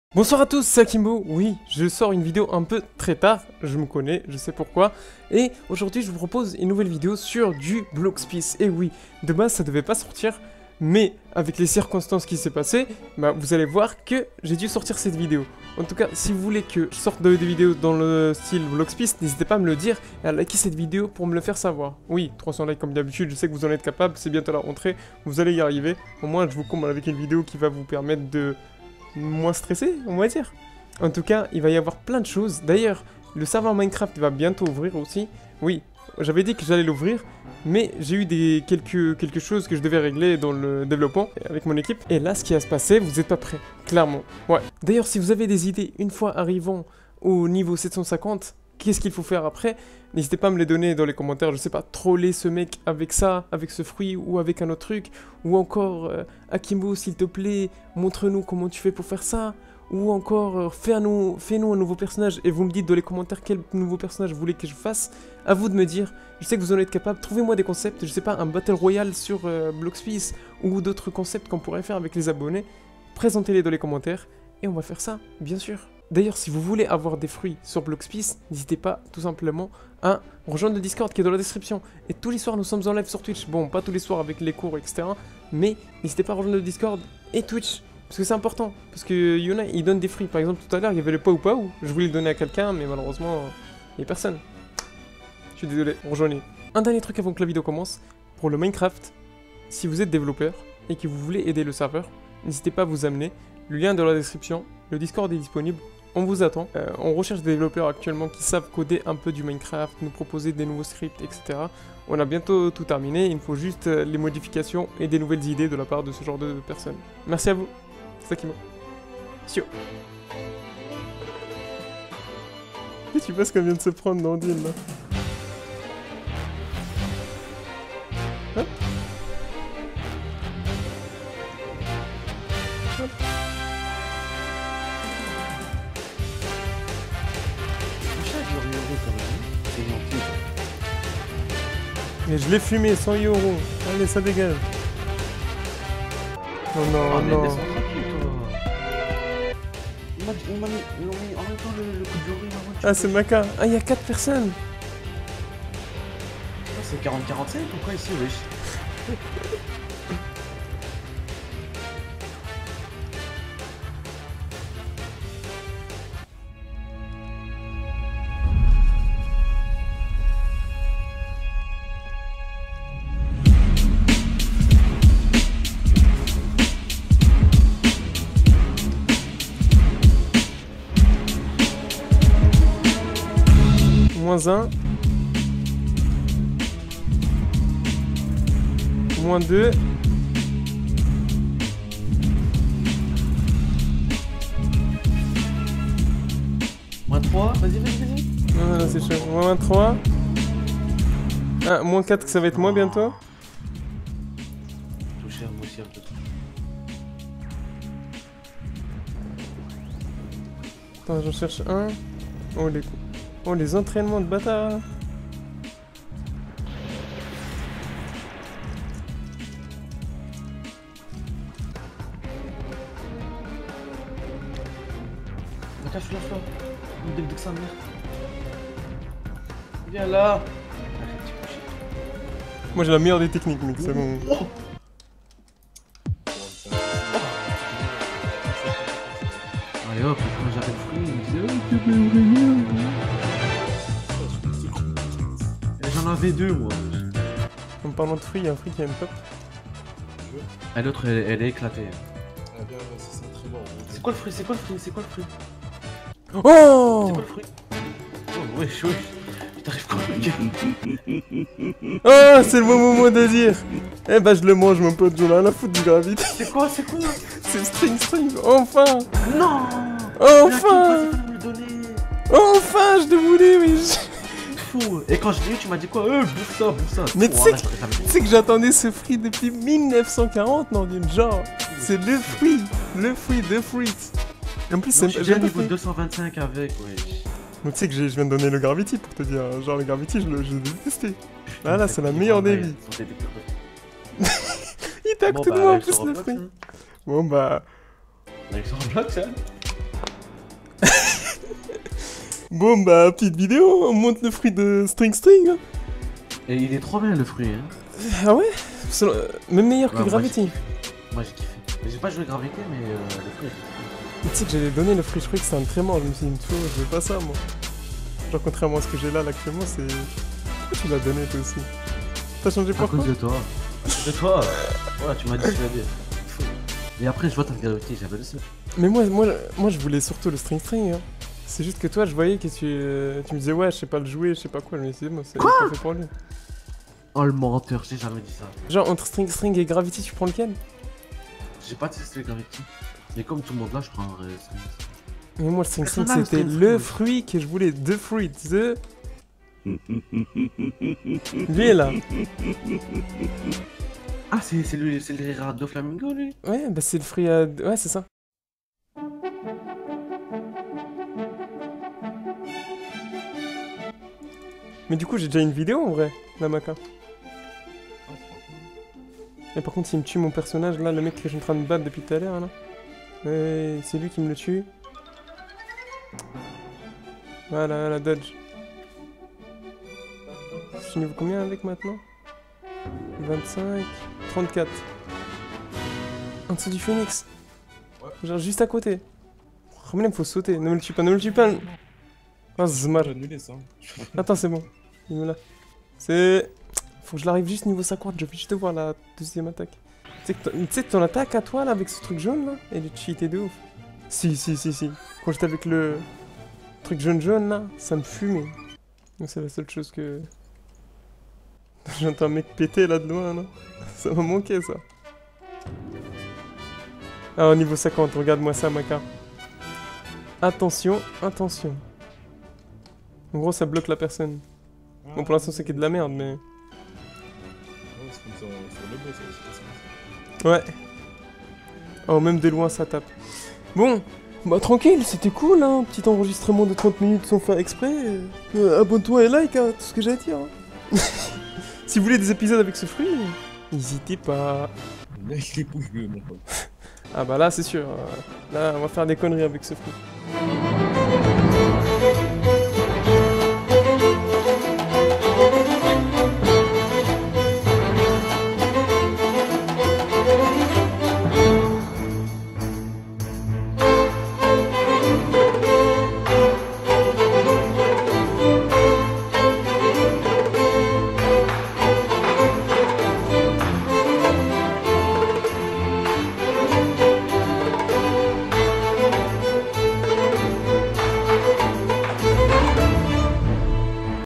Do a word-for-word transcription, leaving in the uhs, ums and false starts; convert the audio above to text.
Bonsoir à tous, c'est Akimbo. Oui, je sors une vidéo un peu très tard, je me connais, je sais pourquoi. Et aujourd'hui, je vous propose une nouvelle vidéo sur du Bloxpiece. Et oui, de base, ça devait pas sortir, mais avec les circonstances qui s'est passées, bah, vous allez voir que j'ai dû sortir cette vidéo. En tout cas, si vous voulez que je sorte des vidéos dans le style Bloxpiece, n'hésitez pas à me le dire et à liker cette vidéo pour me le faire savoir. Oui, trois cents likes comme d'habitude, je sais que vous en êtes capable, c'est bientôt la rentrée, vous allez y arriver. Au moins, je vous comble avec une vidéo qui va vous permettre de... moins stressé, on va dire. En tout cas, il va y avoir plein de choses. D'ailleurs, le serveur Minecraft va bientôt ouvrir aussi. Oui, j'avais dit que j'allais l'ouvrir, mais j'ai eu des quelques, quelque chose que je devais régler dans le développement avec mon équipe. Et là, ce qui va se passer, vous n'êtes pas prêts, clairement. Ouais. D'ailleurs, si vous avez des idées, une fois arrivant au niveau sept cent cinquante, qu'est-ce qu'il faut faire après? N'hésitez pas à me les donner dans les commentaires, je sais pas, troller ce mec avec ça, avec ce fruit ou avec un autre truc, ou encore, euh, Akimbo s'il te plaît, montre-nous comment tu fais pour faire ça, ou encore, euh, fais-nous fais un nouveau personnage, et vous me dites dans les commentaires quel nouveau personnage vous voulez que je fasse, à vous de me dire, je sais que vous en êtes capable, trouvez-moi des concepts, je sais pas, un Battle Royale sur euh, Bloxpiece, ou d'autres concepts qu'on pourrait faire avec les abonnés, présentez-les dans les commentaires, et on va faire ça, bien sûr. D'ailleurs, si vous voulez avoir des fruits sur Bloxpiece, n'hésitez pas tout simplement à rejoindre le Discord qui est dans la description. Et tous les soirs, nous sommes en live sur Twitch. Bon, pas tous les soirs avec les cours, et cetera. Mais n'hésitez pas à rejoindre le Discord et Twitch. Parce que c'est important. Parce que y en a, ils donnent des fruits. Par exemple, tout à l'heure, il y avait le pas ou pas ou. Je voulais le donner à quelqu'un, mais malheureusement, il n'y a personne. Je suis désolé, rejoignez. Un dernier truc avant que la vidéo commence. Pour le Minecraft, si vous êtes développeur et que vous voulez aider le serveur, n'hésitez pas à vous amener. Le lien est dans la description. Le Discord est disponible. On vous attend. Euh, on recherche des développeurs actuellement qui savent coder un peu du Minecraft, nous proposer des nouveaux scripts, et cetera. On a bientôt tout terminé, il me faut juste euh, les modifications et des nouvelles idées de la part de ce genre de personnes. Merci à vous. C'est Akimbo. Sio. Et tu vois ce qu'on vient de se prendre dans Deal là. Hop. Hop. Mais je l'ai fumé, cent euros. Allez, ça dégage. Oh non, oh, non. Il m'a mis, ils m'ont mis en même temps le, le coup de jury. Ah, c'est Maka. Ah, il y a quatre personnes. Oh, c'est quarante quarante-cinq, pourquoi ici, wesh? Moins un. Moins deux. Moins trois, vas-y, vas-y, vas-y. Non, non, non, c'est chaud. Moins trois. Ah, moins quatre, ça va être moi bientôt. Toucher moi aussi un peu. Attends, j'en cherche un. Oh, les... oh, les entraînements de bâtard. Mais cache-le, là. Dès que ça merde. Viens là. Moi j'ai la meilleure des techniques, mec, c'est bon. Oh. Allez hop, quand j'avais le fruit, il me disait oh, tu peux ouvrir. J'en avais deux, moi. En parlant de fruits, il y a un fruit qui aime top. Et l'autre, elle, elle est éclatée. Ah bien, ça c'est très bon. C'est quoi le fruit? C'est quoi le fruit? C'est quoi le fruit? Oh! C'est quoi le fruit? Oh, wesh, wesh. T'arrives quoi, mec? Oh, c'est le bon moment de dire. Eh bah je le mange, mon pote, j'en ai rien à foutre du gravité. C'est quoi? C'est quoi? C'est string string, enfin! Non! Enfin! Me donner. Enfin, je te voulais, oui. Fou. Et quand je l'ai eu, tu m'as dit quoi? Euh, bouffe ça, bouffe ça. Mais tu Oh, sais là, que, je t'aurais tu sais que j'attendais ce fruit depuis mille neuf cent quarante, non, genre. C'est le fruit, le fruit, the fruit. Et en plus, jamais- c'est Non, j'ai j'ai niveau fait. deux cent vingt-cinq avec, wesh. Donc tu sais que j'ai- je viens de donner le Gravity pour te dire, genre le Gravity je le- je l'ai détesté. Là là c'est la meilleure des vies. Il est à Bon, côté de bah, moi en avec plus sur le Roblox, fruit. hein. Bon bah... Avec sur Roblox, hein. Bon bah, petite vidéo, on monte le fruit de String String. Hein. Et il est trop bien le fruit, hein. Ah ouais? Selon- euh, Même meilleur que Ouais, moi, Gravity. Moi j'ai kiffé. Mais j'ai pas joué Gravité, mais euh, le fruit. Tu sais que j'allais donner le fruit, je croyais que c'était un trémor, je me suis dit, tu vois, je veux pas ça moi. Genre contrairement à ce que j'ai là, là actuellement, c'est... Pourquoi tu l'as donné toi aussi? T'as changé À pourquoi? cause de toi. À cause de toi. Ouais, tu m'as dit, tu l'as dit. Et après, je vois ta Gravité, j'avais le seul. Mais moi, moi, moi je voulais surtout le String String. Hein. C'est juste que toi, je voyais que tu, euh, tu me disais, ouais, je sais pas le jouer, je sais pas quoi, je me disais, moi, c'est pas fait pour lui. Oh le menteur, j'ai jamais dit ça. Genre, entre String String et Gravity, tu prends lequel? J'ai pas testé Gravity. Mais comme tout le monde là, je prendrais ça. Mais moi, le String String, Personnage, c'était String le String. fruit que je voulais, the fruit, the... Lui est là. Ah, c'est c'est le, c'est le Rira de Flamingo, lui. Ouais, bah c'est le fruit à... Ouais, c'est ça. Mais du coup, j'ai déjà une vidéo en vrai, Namaka. Et par contre, s'il me tue mon personnage, là, le mec que je suis en train de battre depuis tout à l'heure, là. Ouais, c'est lui qui me le tue. Voilà, la dodge. Je suis niveau combien avec maintenant? vingt-cinq, trente-quatre. En dessous du phoenix. Genre juste à côté. Oh, mais là, il faut sauter. Ne me le tue pas, ne me le tue pas. Ah, zmar. J'ai annulé ça. Attends, c'est bon. Il est là. C'est... Faut que je l'arrive juste niveau cinquante, je vais juste voir la deuxième attaque. Tu sais que ton- tu sais que ton attaque à toi, là, avec ce truc jaune, là, elle est cheatée de ouf. Si, si, si, si. Quand j'étais avec le truc jaune-jaune, là, ça me fumait. Donc c'est la seule chose que... J'entends un mec péter, là, de loin, là. Ça m'a manqué, ça. Ah, au niveau cinquante, regarde-moi ça, Maka. Attention, attention. En gros, ça bloque la personne. Bon, pour l'instant, c'est que de la merde, mais... Ouais, c'est comme ça, sur le boss, c'est ça. Ouais. Oh, même de loin, ça tape. Bon, bah tranquille, c'était cool, hein. Petit enregistrement de trente minutes sans faire exprès. Euh, Abonne-toi et like, hein, tout ce que j'ai à dire. Hein. Si vous voulez des épisodes avec ce fruit, n'hésitez pas. Mec, les pouces bleus, mon pote. Ah bah là, c'est sûr. euh, Là, on va faire des conneries avec ce fruit.